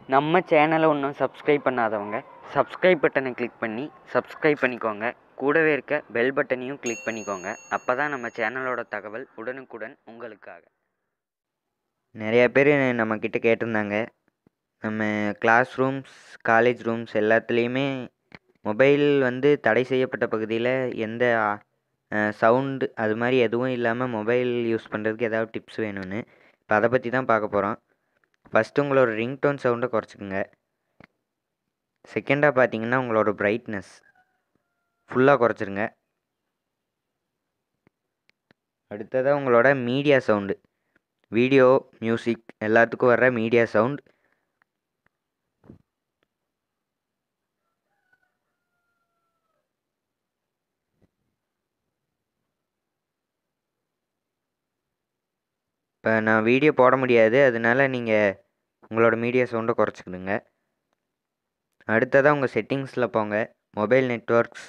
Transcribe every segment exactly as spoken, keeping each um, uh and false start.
நம்ம சேனலை இன்னும் சப்ஸ்கிரைப் பண்ணாதவங்க சப்ஸ்கிரைப் பட்டனை கிளிக் பண்ணி சப்ஸ்கிரைப் பண்ணிக்கோங்க. கூடவே இருக்க பெல் பட்டனையும் கிளிக் பண்ணிக்கோங்க. அப்போ தான் நம்ம சேனலோட தகவல் உடனுக்குடன் உங்களுக்காக. நிறையா பேர் நம்மக்கிட்ட கேட்டிருந்தாங்க, நம்ம கிளாஸ் ரூம்ஸ், காலேஜ் ரூம்ஸ் எல்லாத்துலேயுமே மொபைல் வந்து தடை செய்யப்பட்ட பகுதியில் எந்த சவுண்டு அது மாதிரி எதுவும் இல்லாமல் மொபைல் யூஸ் பண்ணுறதுக்கு ஏதாவது டிப்ஸ் வேணும்னு இப்போ அதை பற்றி தான் பார்க்க போகிறோம். ஃபஸ்ட்டு உங்களோட ரிங்டோன் சவுண்டை குறைச்சிக்கோங்க. செகண்டாக பார்த்தீங்கன்னா உங்களோட பிரைட்னஸ் ஃபுல்லாக குறைச்சிருங்க. அடுத்ததாக உங்களோட மீடியா சவுண்டு, வீடியோ, மியூசிக் எல்லாத்துக்கும் வர்ற மீடியா சவுண்ட் இப்போ நான் வீடியோ போட முடியாது, அதனால நீங்கள் உங்களோட மீடியா சவுண்டை குறைச்சிக்கிடுங்க. அடுத்ததாக உங்கள் செட்டிங்ஸில் போங்க. மொபைல் நெட்ஒர்க்ஸ்,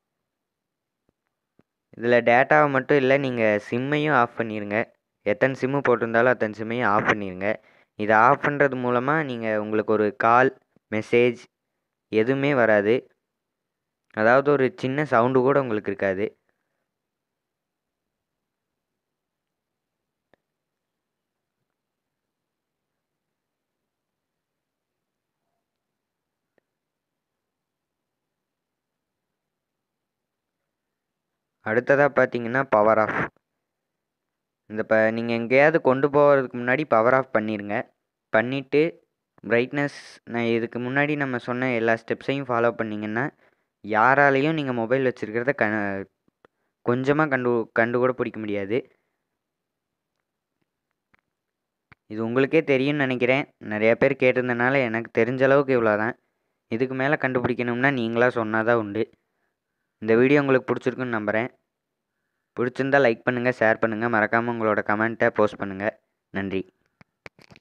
இதில் டேட்டாவை மட்டும் இல்லை, நீங்கள் சிம்மையும் ஆஃப் பண்ணிடுங்க. எத்தனை சிம்மு போட்டிருந்தாலும் அத்தனை சிம்மையும் ஆஃப் பண்ணிடுங்க. இதை ஆஃப் பண்ணுறது மூலமாக நீங்கள் உங்களுக்கு ஒரு கால், மெசேஜ் எதுவுமே வராது. அதாவது ஒரு சின்ன சவுண்டு கூட உங்களுக்கு இருக்காது. அடுத்ததாக பார்த்தீங்கன்னா பவர் ஆஃப். இந்த இப்போ நீங்கள் எங்கேயாவது கொண்டு போகிறதுக்கு முன்னாடி பவர் ஆஃப் பண்ணிடுங்க. பண்ணிவிட்டு பிரைட்னஸ், நான் இதுக்கு முன்னாடி நம்ம சொன்ன எல்லா ஸ்டெப்ஸையும் ஃபாலோ பண்ணிங்கன்னா யாராலையும் நீங்கள் மொபைல் வச்சுருக்கிறத க கொஞ்சமாக கண்டு கண்டு கூட பிடிக்க முடியாது. இது உங்களுக்கே தெரியும்னு நினைக்கிறேன். நிறையா பேர் கேட்டிருந்தனால எனக்கு தெரிஞ்ச அளவுக்கு இவ்வளோ தான். இதுக்கு மேலே கண்டுபிடிக்கணும்னா நீங்களாக சொன்னால் தான் உண்டு. இந்த வீடியோ உங்களுக்கு பிடிச்சிருக்குன்னு நம்புகிறேன். பிடிச்சிருந்தால் லைக் பண்ணுங்கள், ஷேர் பண்ணுங்கள், மறக்காமல் உங்களோட கமெண்ட்டை போஸ்ட் பண்ணுங்கள். நன்றி.